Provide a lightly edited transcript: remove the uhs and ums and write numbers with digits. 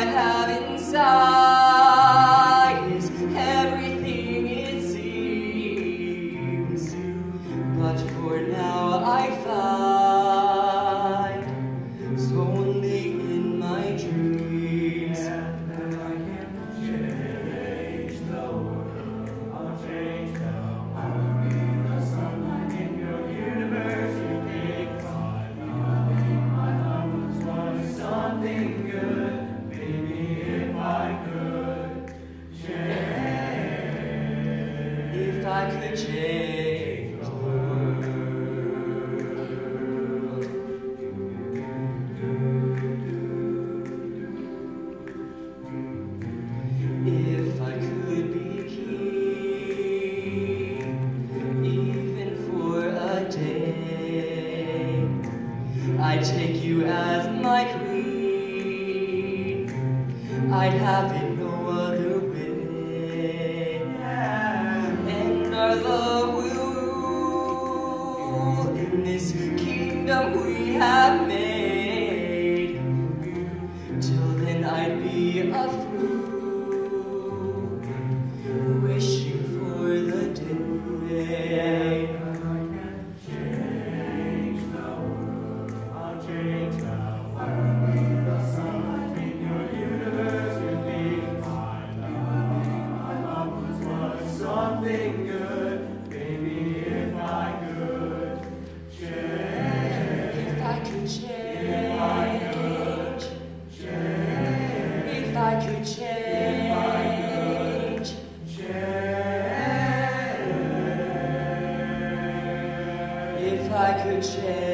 have inside is everything it seems. But for now I find so only in my dreams. And I can change the world. I'll change the world. I'll be the sunlight in your universe. You think my love was something good. Maybe if I could change. If I could change the world. If I could be king, even for a day, I'd take you as my queen. I'd have it no other way. And our love will rule in this kingdom we have made. Till then I'd be a fool, wishing for the day. Change the world. I'll change the world. The sunlight in your universe. You think my love was something good. Maybe if I could change. If I could change. If I could change. If I could change.